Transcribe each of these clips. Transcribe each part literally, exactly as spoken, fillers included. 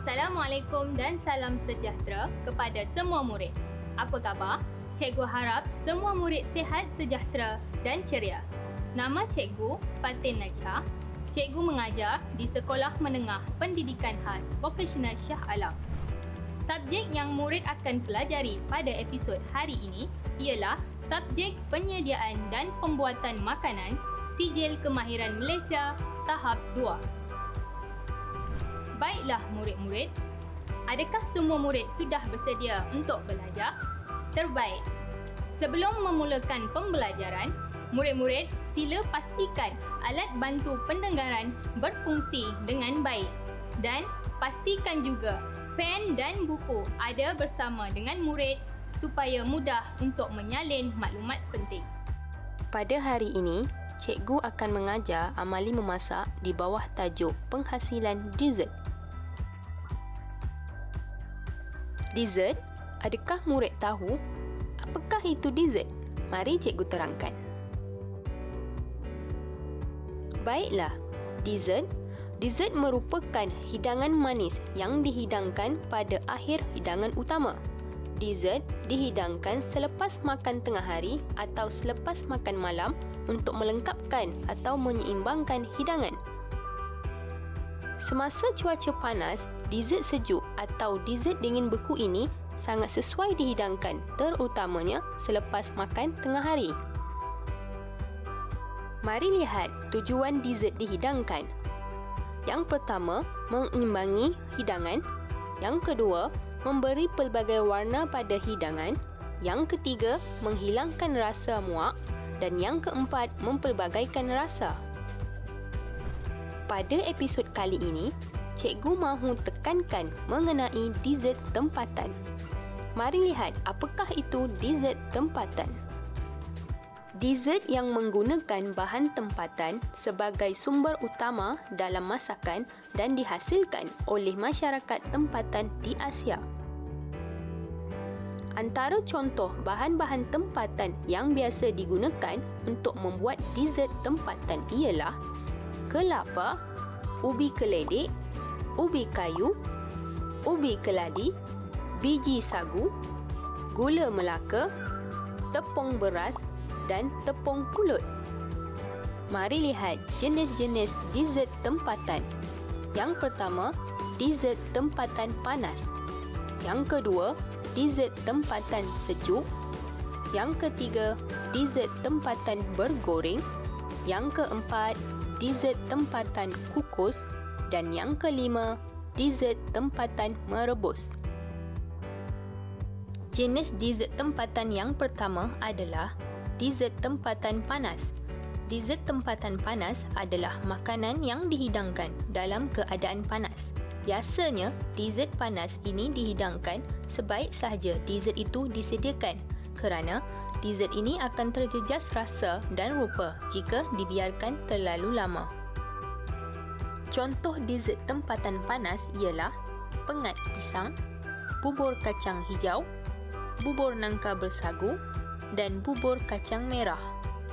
Assalamualaikum dan salam sejahtera kepada semua murid. Apa khabar? Cikgu harap semua murid sihat, sejahtera dan ceria. Nama cikgu Fatin Najhah. Cikgu mengajar di Sekolah Menengah Pendidikan Khas Vocational Shah Alam. Subjek yang murid akan pelajari pada episod hari ini ialah subjek penyediaan dan pembuatan makanan Sijil Kemahiran Malaysia Tahap dua. Baiklah murid-murid, adakah semua murid sudah bersedia untuk belajar? Terbaik. Sebelum memulakan pembelajaran, murid-murid sila pastikan alat bantu pendengaran berfungsi dengan baik dan pastikan juga pen dan buku ada bersama dengan murid supaya mudah untuk menyalin maklumat penting. Pada hari ini, cikgu akan mengajar amali memasak di bawah tajuk penghasilan dessert. Dessert, adakah murid tahu apakah itu dessert? Mari cikgu terangkan. Baiklah, dessert Dessert merupakan hidangan manis yang dihidangkan pada akhir hidangan utama. Dessert dihidangkan selepas makan tengah hari atau selepas makan malam untuk melengkapkan atau menyeimbangkan hidangan. Semasa cuaca panas, dessert sejuk atau dessert dingin beku ini sangat sesuai dihidangkan, terutamanya selepas makan tengah hari. Mari lihat tujuan dessert dihidangkan. Yang pertama, mengimbangi hidangan. Yang kedua, memberi pelbagai warna pada hidangan. Yang ketiga, menghilangkan rasa muak. Dan yang keempat, mempelbagaikan rasa. Pada episod kali ini, cikgu mahu tekankan mengenai dessert tempatan. Mari lihat apakah itu dessert tempatan. Dessert yang menggunakan bahan tempatan sebagai sumber utama dalam masakan dan dihasilkan oleh masyarakat tempatan di Asia. Antara contoh bahan-bahan tempatan yang biasa digunakan untuk membuat dessert tempatan ialah kelapa, ubi keledek, ubi kayu, ubi keladi, biji sagu, gula melaka, tepung beras dan tepung pulut. Mari lihat jenis-jenis dessert tempatan. Yang pertama, dessert tempatan panas. Yang kedua, dessert tempatan sejuk. Yang ketiga, dessert tempatan bergoreng. Yang keempat, dessert tempatan kukus. Dan yang kelima, dessert tempatan merebus. Jenis dessert tempatan yang pertama adalah dessert tempatan panas. Dessert tempatan panas adalah makanan yang dihidangkan dalam keadaan panas. Biasanya, dessert panas ini dihidangkan sebaik sahaja dessert itu disediakan kerana dessert ini akan terjejas rasa dan rupa jika dibiarkan terlalu lama. Contoh dessert tempatan panas ialah pengat pisang, bubur kacang hijau, bubur nangka bersagu dan bubur kacang merah.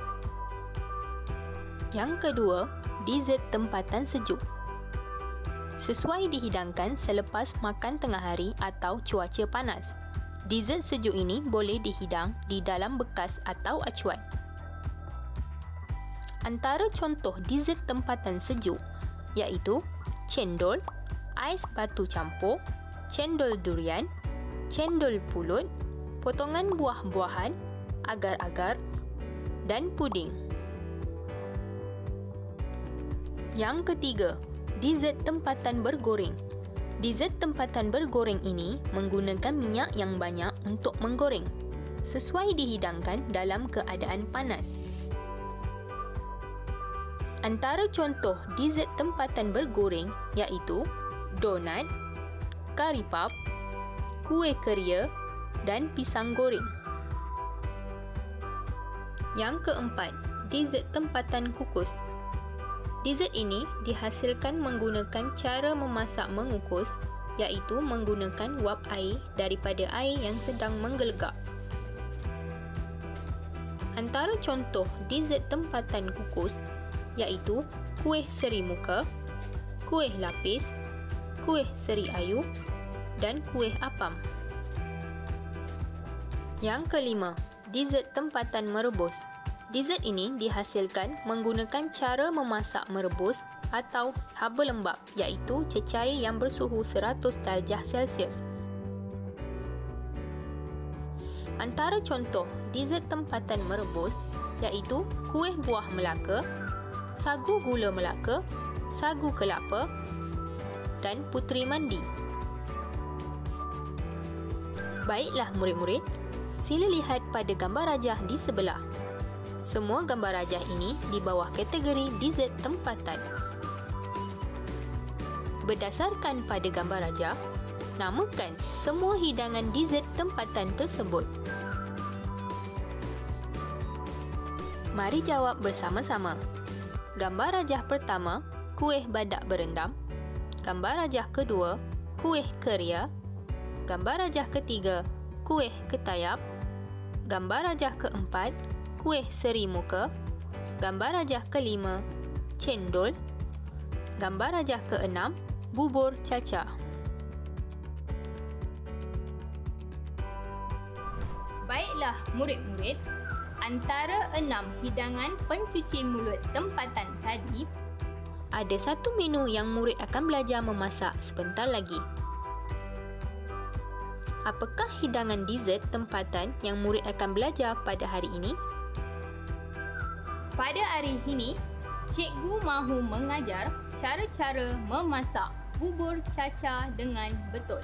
Yang kedua, dessert tempatan sejuk. Sesuai dihidangkan selepas makan tengah hari atau cuaca panas. Dessert sejuk ini boleh dihidang di dalam bekas atau acuan. Antara contoh dessert tempatan sejuk iaitu cendol, ais batu campur, cendol durian, cendol pulut, potongan buah-buahan, agar-agar dan puding. Yang ketiga, dessert tempatan bergoreng. Dessert tempatan bergoreng ini menggunakan minyak yang banyak untuk menggoreng. Sesuai dihidangkan dalam keadaan panas. Antara contoh dessert tempatan bergoreng iaitu donat, kari puff, kuih keria dan pisang goreng. Yang keempat, dessert tempatan kukus. Dessert ini dihasilkan menggunakan cara memasak mengukus iaitu menggunakan wap air daripada air yang sedang menggelegak. Antara contoh dessert tempatan kukus iaitu kuih seri muka, kuih lapis, kuih seri ayu dan kuih apam. Yang kelima, dessert tempatan merebus. Dessert ini dihasilkan menggunakan cara memasak merebus atau haba lembap, iaitu cecair yang bersuhu seratus darjah Celsius. Antara contoh dessert tempatan merebus iaitu kuih buah Melaka, sagu gula Melaka, sagu kelapa dan puteri mandi. Baiklah murid-murid, sila lihat pada gambar rajah di sebelah. Semua gambar rajah ini di bawah kategori dessert tempatan. Berdasarkan pada gambar rajah, namakan semua hidangan dessert tempatan tersebut. Mari jawab bersama-sama. Gambar rajah pertama, kuih badak berendam. Gambar rajah kedua, kuih keria. Gambar rajah ketiga, kuih ketayap. Gambar rajah keempat, kuih seri muka. Gambar rajah kelima, cendol. Gambar rajah keenam, bubur caca. Baiklah murid-murid, antara enam hidangan pencuci mulut tempatan tadi, ada satu menu yang murid akan belajar memasak sebentar lagi. Apakah hidangan dessert tempatan yang murid akan belajar pada hari ini? Pada hari ini, cikgu mahu mengajar cara-cara memasak bubur caca dengan betul.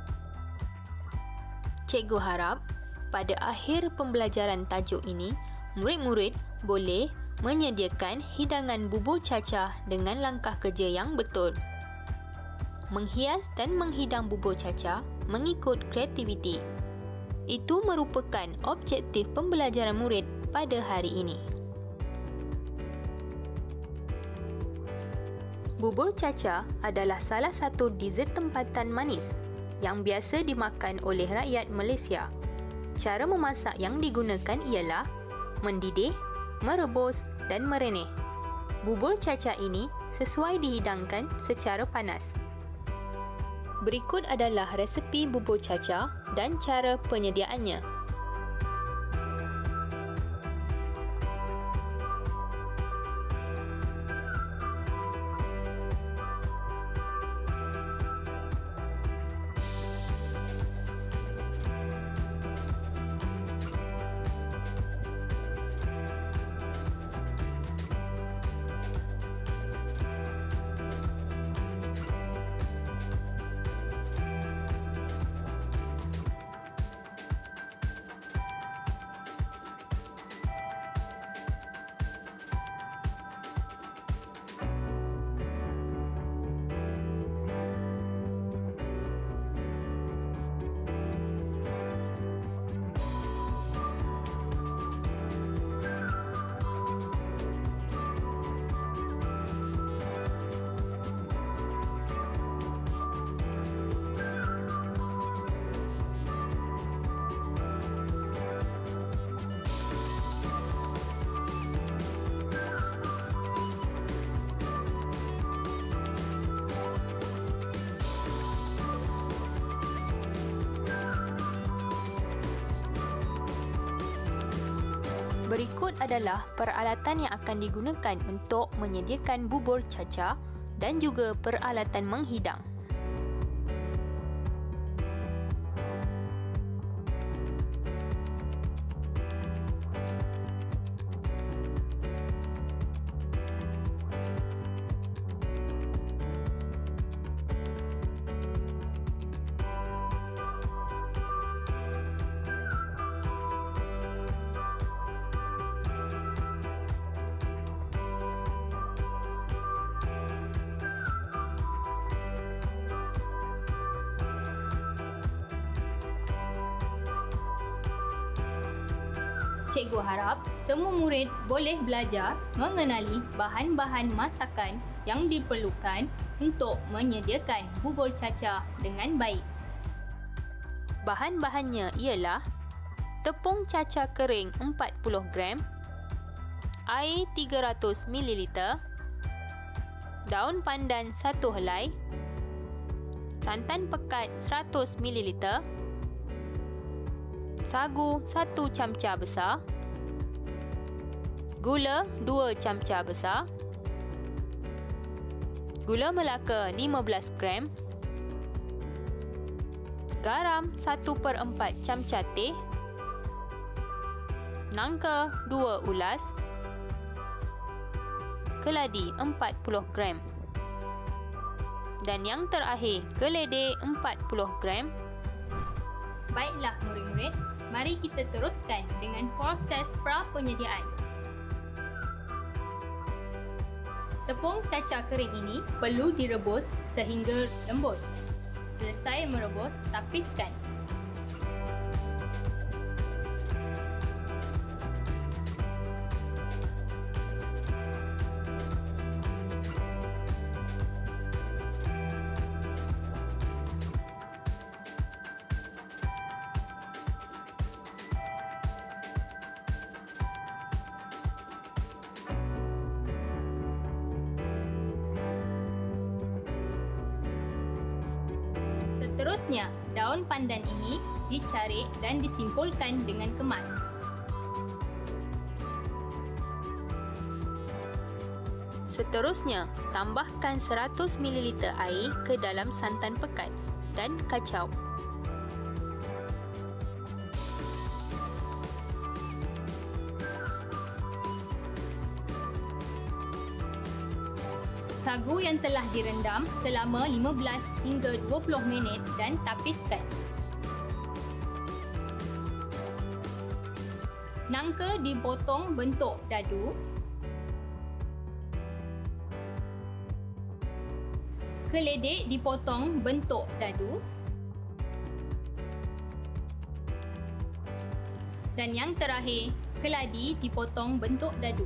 Cikgu harap pada akhir pembelajaran tajuk ini, murid-murid boleh menyediakan hidangan bubur caca dengan langkah kerja yang betul. Menghias dan menghidang bubur caca mengikut kreativiti. Itu merupakan objektif pembelajaran murid pada hari ini. Bubur caca adalah salah satu dessert tempatan manis yang biasa dimakan oleh rakyat Malaysia. Cara memasak yang digunakan ialah mendidih, merebus dan merenih. Bubur caca ini sesuai dihidangkan secara panas. Berikut adalah resepi bubur caca dan cara penyediaannya. Berikut adalah peralatan yang akan digunakan untuk menyediakan bubur caca dan juga peralatan menghidang. Cikgu harap semua murid boleh belajar mengenali bahan-bahan masakan yang diperlukan untuk menyediakan bubur caca dengan baik. Bahan-bahannya ialah tepung caca kering empat puluh gram, air tiga ratus mililiter, daun pandan satu helai, santan pekat seratus mililiter, sagu satu camca besar, gula dua camca besar, gula melaka lima belas gram, garam satu per empat camca teh, nangka dua ulas, keladi empat puluh gram. Dan yang terakhir, keledai empat puluh gram. Baiklah murid-murid, mari kita teruskan dengan proses pra-penyediaan. Tepung cacah kering ini perlu direbus sehingga lembut. Selesai merebus, tapiskan. Seterusnya, daun pandan ini dicarik dan disimpulkan dengan kemas. Seterusnya, tambahkan seratus mililiter air ke dalam santan pekat dan kacau. Sagu yang telah direndam selama lima belas hingga dua puluh minit dan tapiskan. Nangka dipotong bentuk dadu. Keledek dipotong bentuk dadu. Dan yang terakhir, keladi dipotong bentuk dadu.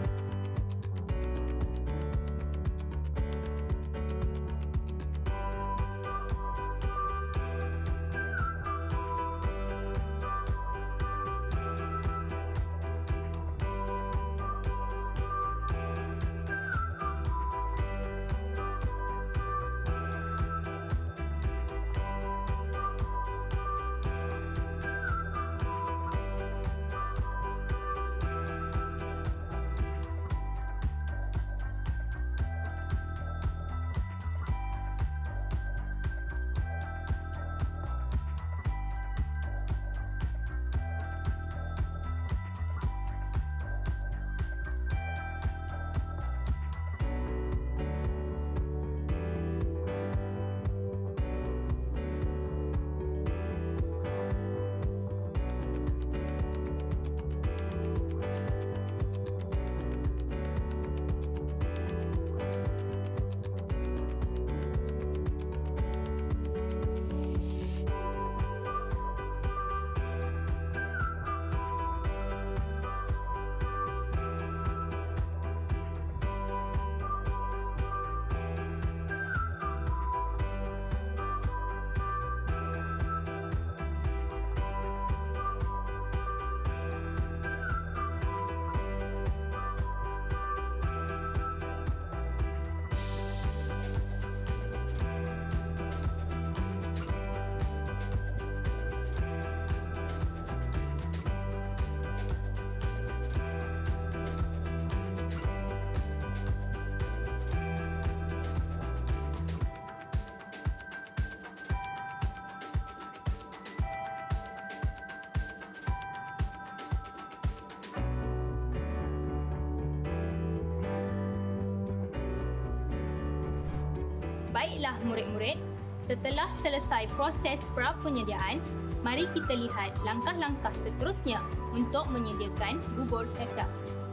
Baiklah murid-murid, setelah selesai proses pra-penyediaan, mari kita lihat langkah-langkah seterusnya untuk menyediakan bubur kacang.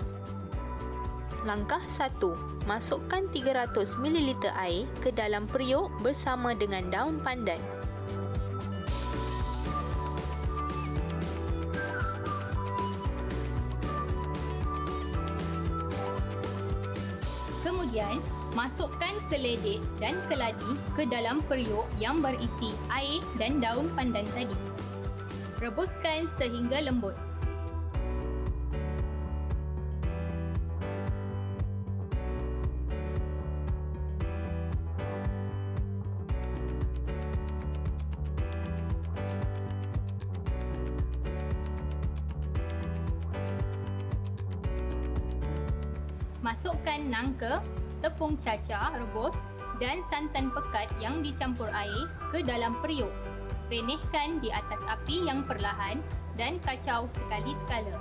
Langkah satu. Masukkan tiga ratus mililiter air ke dalam periuk bersama dengan daun pandan. Kemudian, masukkan keledek dan keladi ke dalam periuk yang berisi air dan daun pandan tadi. Rebuskan sehingga lembut. Masukkan nangka, tepung cacah rebus dan santan pekat yang dicampur air ke dalam periuk. Renehkan di atas api yang perlahan dan kacau sekali-sekala.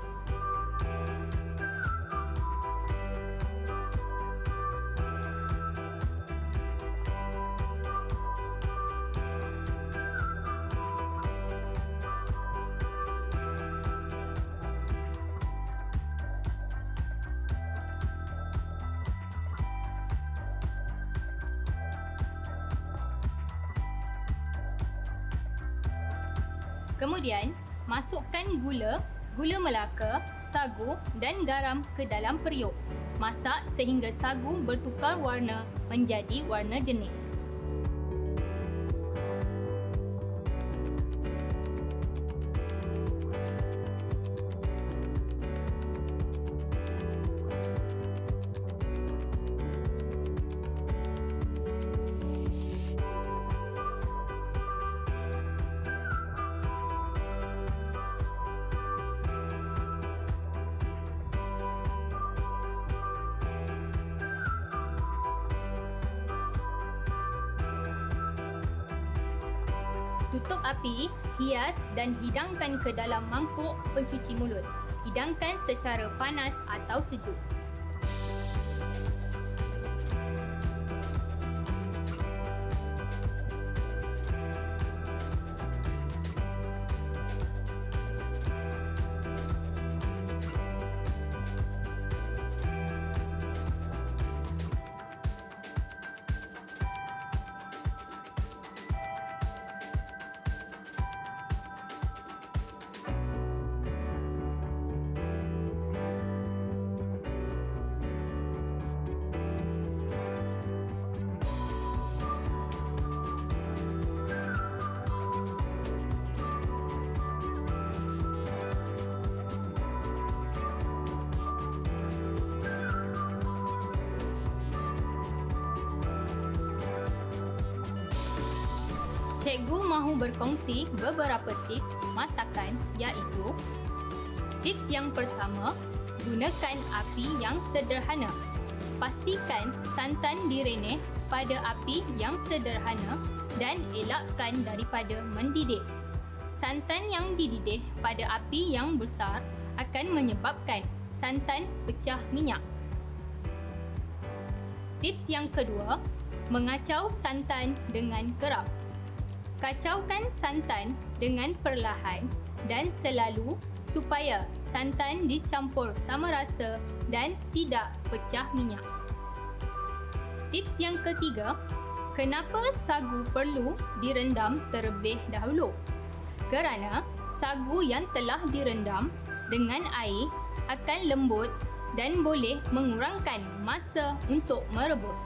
Kemudian, masukkan gula, gula melaka, sagu dan garam ke dalam periuk. Masak sehingga sagu bertukar warna menjadi warna jernih. Tutup api, hias dan hidangkan ke dalam mangkuk pencuci mulut. Hidangkan secara panas atau sejuk. Cikgu mahu berkongsi beberapa tips masakan, iaitu tips yang pertama, gunakan api yang sederhana. Pastikan santan direneh pada api yang sederhana dan elakkan daripada mendidih. Santan yang dididih pada api yang besar akan menyebabkan santan pecah minyak. Tips yang kedua, mengacau santan dengan kerap. Kacaukan santan dengan perlahan dan selalu supaya santan dicampur sama rasa dan tidak pecah minyak. Tips yang ketiga, kenapa sagu perlu direndam terlebih dahulu? Kerana sagu yang telah direndam dengan air akan lembut dan boleh mengurangkan masa untuk merebus.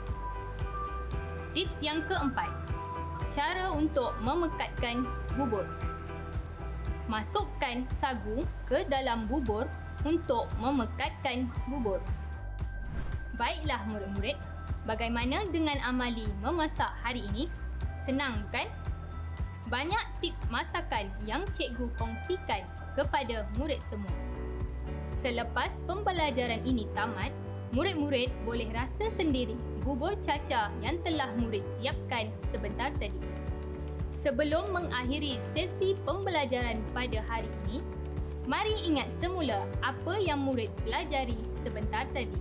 Tips yang keempat, cara untuk memekatkan bubur. Masukkan sagu ke dalam bubur untuk memekatkan bubur. Baiklah murid-murid, bagaimana dengan amali memasak hari ini? Senang bukan? Banyak tips masakan yang cikgu kongsikan kepada murid semua. Selepas pembelajaran ini tamat, murid-murid boleh rasa sendiri bubur cacah yang telah murid siapkan sebentar tadi. Sebelum mengakhiri sesi pembelajaran pada hari ini, mari ingat semula apa yang murid pelajari sebentar tadi.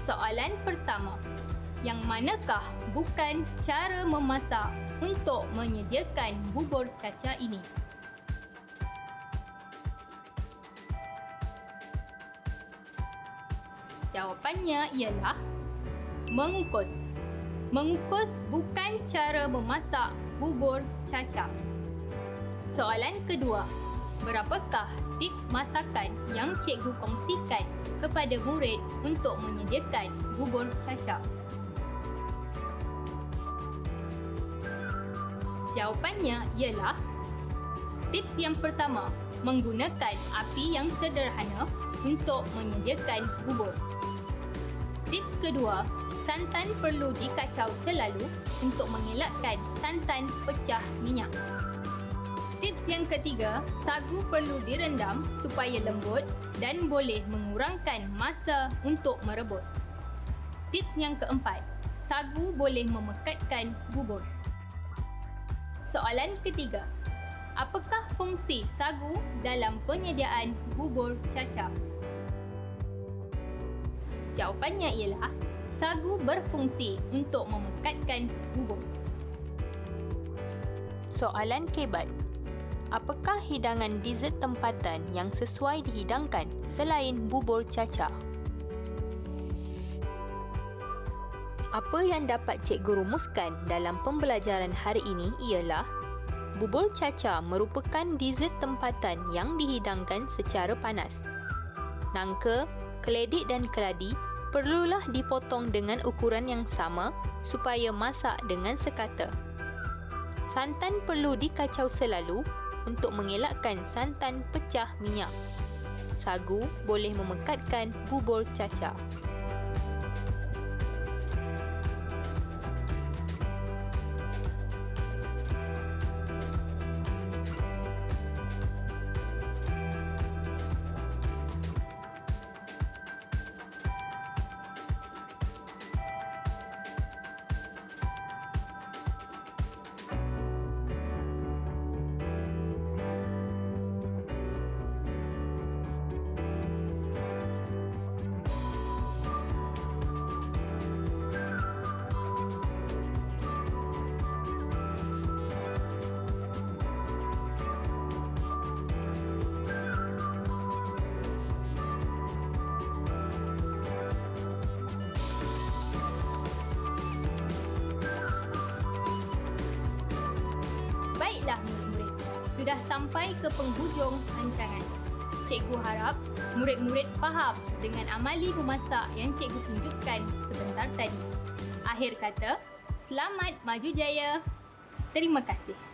Soalan pertama. Yang manakah bukan cara memasak untuk menyediakan bubur caca ini? Jawapannya ialah mengukus. Mengukus bukan cara memasak bubur caca. Soalan kedua. Berapakah tips masakan yang cikgu kongsikan kepada murid untuk menyediakan bubur caca? Jawapannya ialah tips yang pertama, menggunakan api yang sederhana untuk menyediakan bubur. Tips kedua, santan perlu dikacau selalu untuk mengelakkan santan pecah minyak. Tips yang ketiga, sagu perlu direndam supaya lembut dan boleh mengurangkan masa untuk merebus. Tips yang keempat, sagu boleh memekatkan bubur. Soalan ketiga, apakah fungsi sagu dalam penyediaan bubur caca? Jawapannya ialah sagu berfungsi untuk memekatkan bubur. Soalan kebat. Apakah hidangan dessert tempatan yang sesuai dihidangkan selain bubur caca? Apa yang dapat cikgu rumuskan dalam pembelajaran hari ini ialah bubur caca merupakan dessert tempatan yang dihidangkan secara panas. Nangka, keledik dan keladi perlulah dipotong dengan ukuran yang sama supaya masak dengan sekata. Santan perlu dikacau selalu untuk mengelakkan santan pecah minyak. Sagu boleh memekatkan bubur caca. Baiklah murid-murid, sudah sampai ke penghujung rancangan. Cikgu harap murid-murid faham dengan amali memasak yang cikgu tunjukkan sebentar tadi. Akhir kata, selamat maju jaya. Terima kasih.